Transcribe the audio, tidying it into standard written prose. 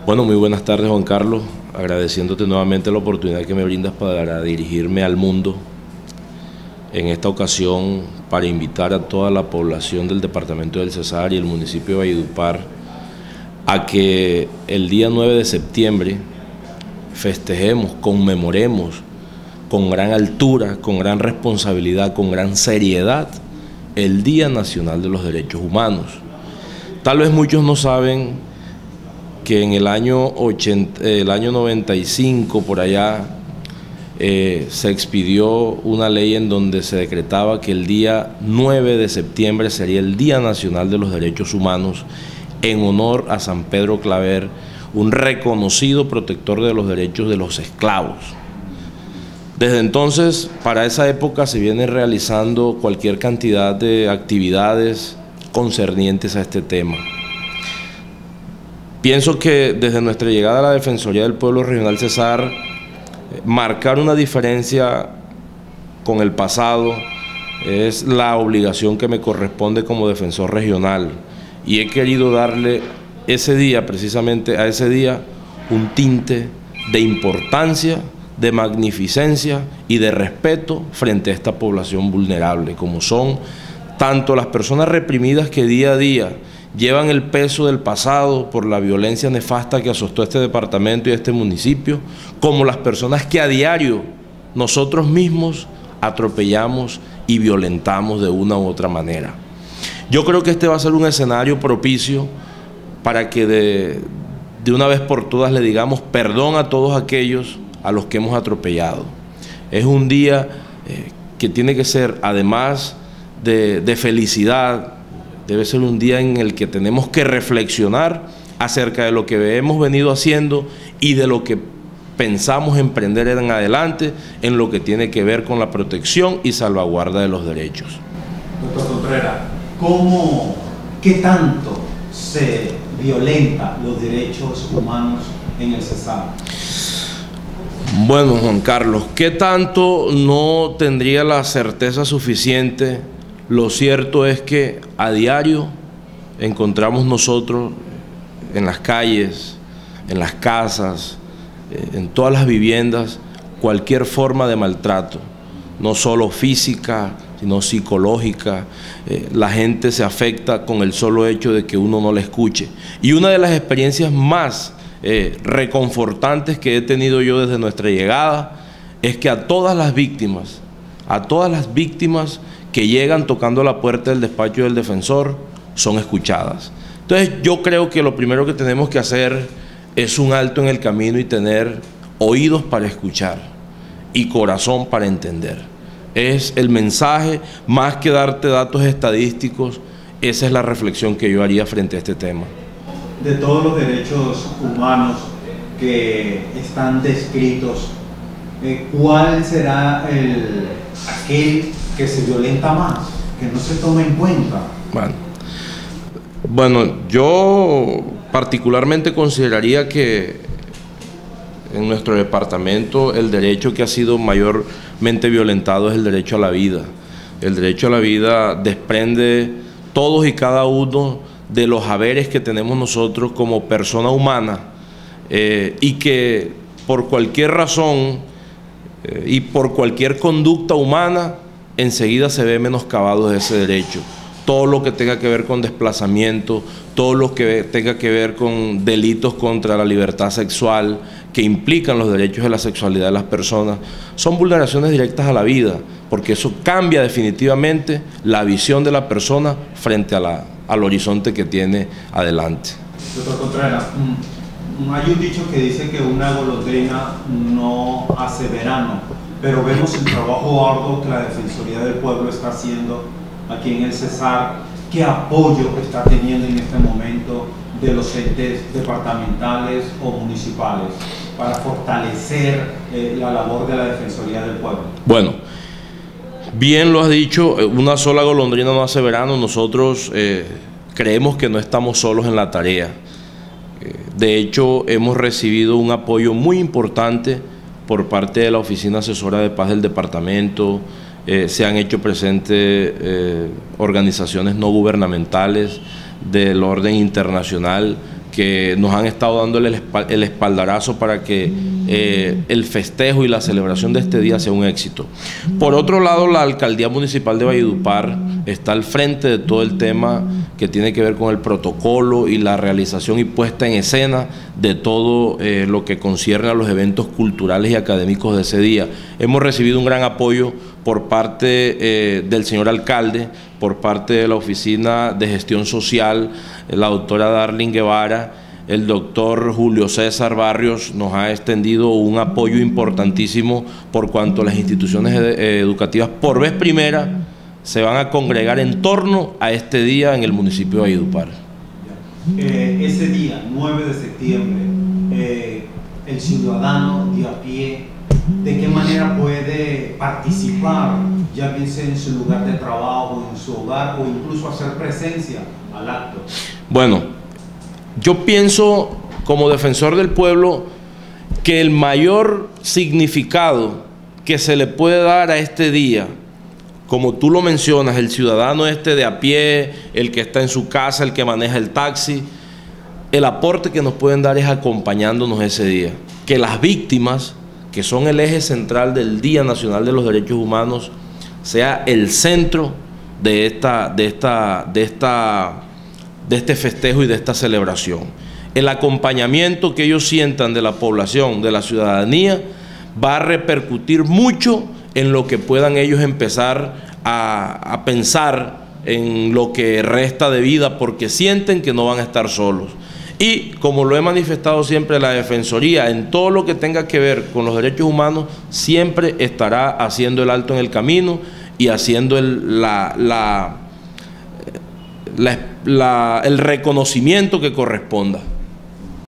Bueno, muy buenas tardes, Juan Carlos, agradeciéndote nuevamente la oportunidad que me brindas para dirigirme al mundo, en esta ocasión para invitar a toda la población del departamento del Cesar y el municipio de Valledupar a que el día 9 de septiembre festejemos, conmemoremos con gran altura, con gran responsabilidad, con gran seriedad el Día Nacional de los Derechos Humanos. Tal vez muchos no saben que en el año 95, por allá, se expidió una ley en donde se decretaba que el día 9 de septiembre sería el Día Nacional de los Derechos Humanos, en honor a San Pedro Claver, un reconocido protector de los derechos de los esclavos. Desde entonces, para esa época, se viene realizando cualquier cantidad de actividades concernientes a este tema. Pienso que desde nuestra llegada a la Defensoría del Pueblo Regional Cesar, marcar una diferencia con el pasado es la obligación que me corresponde como defensor regional, y he querido darle ese día, precisamente a ese día, un tinte de importancia, de magnificencia y de respeto frente a esta población vulnerable, como son tanto las personas reprimidas que día a día llevan el peso del pasado por la violencia nefasta que azotó este departamento y este municipio, como las personas que a diario nosotros mismos atropellamos y violentamos de una u otra manera. Yo creo que este va a ser un escenario propicio para que de una vez por todas le digamos perdón a todos aquellos a los que hemos atropellado. Es un día que tiene que ser, además de felicidad, debe ser un día en el que tenemos que reflexionar acerca de lo que hemos venido haciendo y de lo que pensamos emprender en adelante en lo que tiene que ver con la protección y salvaguarda de los derechos. Doctor Contreras, ¿qué tanto se violenta los derechos humanos en el Cesar? Bueno, Juan Carlos, ¿qué tanto? No tendría la certeza suficiente. Lo cierto es que a diario encontramos nosotros en las calles, en las casas, en todas las viviendas, cualquier forma de maltrato, no solo física, sino psicológica. La gente se afecta con el solo hecho de que uno no la escuche. Y una de las experiencias más reconfortantes que he tenido yo desde nuestra llegada es que a todas las víctimas que llegan tocando la puerta del despacho del defensor son escuchadas. Entonces yo creo que lo primero que tenemos que hacer es un alto en el camino y tener oídos para escuchar y corazón para entender. Es el mensaje, más que darte datos estadísticos, esa es la reflexión que yo haría frente a este tema. De todos los derechos humanos que están descritos, ¿cuál será aquel que se violenta más, que no se toma en cuenta? Bueno, yo particularmente consideraría que en nuestro departamento el derecho que ha sido mayormente violentado es el derecho a la vida. El derecho a la vida desprende todos y cada uno de los haberes que tenemos nosotros como persona humana, y que por cualquier razón y por cualquier conducta humana enseguida se ve menoscabado de ese derecho. Todo lo que tenga que ver con desplazamiento, todo lo que tenga que ver con delitos contra la libertad sexual que implican los derechos de la sexualidad de las personas, son vulneraciones directas a la vida, porque eso cambia definitivamente la visión de la persona frente al horizonte que tiene adelante. Doctor Contreras, hay un dicho que dice que una golondrina no hace verano, pero vemos el trabajo arduo que la Defensoría del Pueblo está haciendo aquí en el Cesar. ¿Qué apoyo está teniendo en este momento de los entes departamentales o municipales para fortalecer la labor de la Defensoría del Pueblo? Bueno, bien lo has dicho, una sola golondrina no hace verano. Nosotros creemos que no estamos solos en la tarea. De hecho, hemos recibido un apoyo muy importante por parte de la Oficina Asesora de Paz del departamento. Se han hecho presentes organizaciones no gubernamentales del orden internacional que nos han estado dando el espaldarazo para que el festejo y la celebración de este día sea un éxito. Por otro lado, la Alcaldía Municipal de Valledupar está al frente de todo el tema que tiene que ver con el protocolo y la realización y puesta en escena de todo lo que concierne a los eventos culturales y académicos de ese día. Hemos recibido un gran apoyo por parte del señor alcalde, por parte de la Oficina de Gestión Social, la doctora Darling Guevara, el doctor Julio César Barrios nos ha extendido un apoyo importantísimo por cuanto las instituciones educativas por vez primera se van a congregar en torno a este día en el municipio de Valledupar. Ese día, 9 de septiembre, el ciudadano de a pie, ¿de qué manera puede participar, ya bien sea en su lugar de trabajo, en su hogar o incluso hacer presencia al acto? Bueno, yo pienso como defensor del pueblo que el mayor significado que se le puede dar a este día, como tú lo mencionas, el ciudadano de a pie, el que está en su casa, el que maneja el taxi, el aporte que nos pueden dar es acompañándonos ese día. Que las víctimas, que son el eje central del Día Nacional de los Derechos Humanos, sea el centro de este festejo y de esta celebración. El acompañamiento que ellos sientan de la población, de la ciudadanía, va a repercutir mucho en lo que puedan ellos empezar a pensar en lo que resta de vida, porque sienten que no van a estar solos. Y como lo he manifestado siempre, la Defensoría, en todo lo que tenga que ver con los derechos humanos, siempre estará haciendo el alto en el camino y haciendo el reconocimiento que corresponda.